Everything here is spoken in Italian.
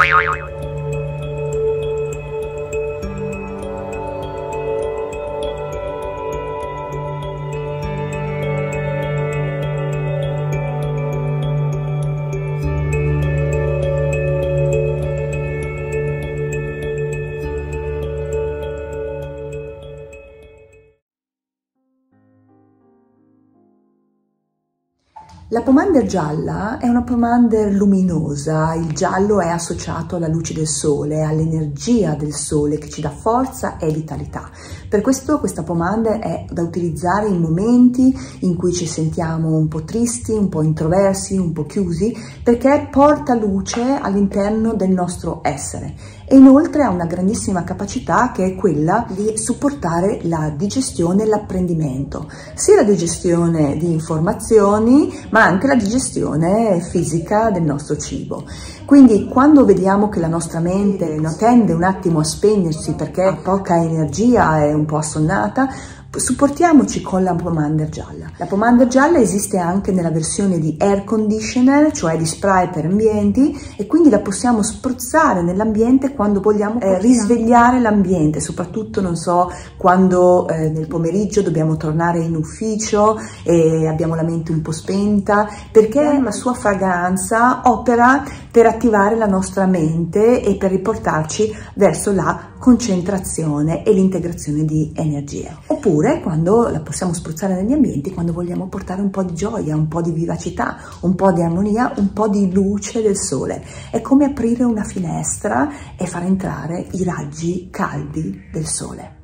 La pomander gialla è una pomander luminosa, il giallo è associato alla luce del sole, all'energia del sole che ci dà forza e vitalità. Per questo questa pomander è da utilizzare in momenti in cui ci sentiamo un po' tristi, un po' introversi, un po' chiusi, perché porta luce all'interno del nostro essere. E inoltre ha una grandissima capacità che è quella di supportare la digestione e l'apprendimento, sia la digestione di informazioni ma anche la digestione fisica del nostro cibo. Quindi quando vediamo che la nostra mente tende un attimo a spegnersi perché ha poca energia, è un po' assonnata, supportiamoci con la pomander gialla. La pomander gialla esiste anche nella versione di air conditioner, cioè di spray per ambienti, e quindi la possiamo spruzzare nell'ambiente quando vogliamo risvegliare l'ambiente, soprattutto non so quando nel pomeriggio dobbiamo tornare in ufficio e abbiamo la mente un po' spenta, perché la sua fragranza opera per attivare la nostra mente e per riportarci verso la concentrazione e l'integrazione di energie. Oppure quando la possiamo spruzzare negli ambienti, quando vogliamo portare un po' di gioia, un po' di vivacità, un po' di armonia, un po' di luce del sole. È come aprire una finestra e far entrare i raggi caldi del sole.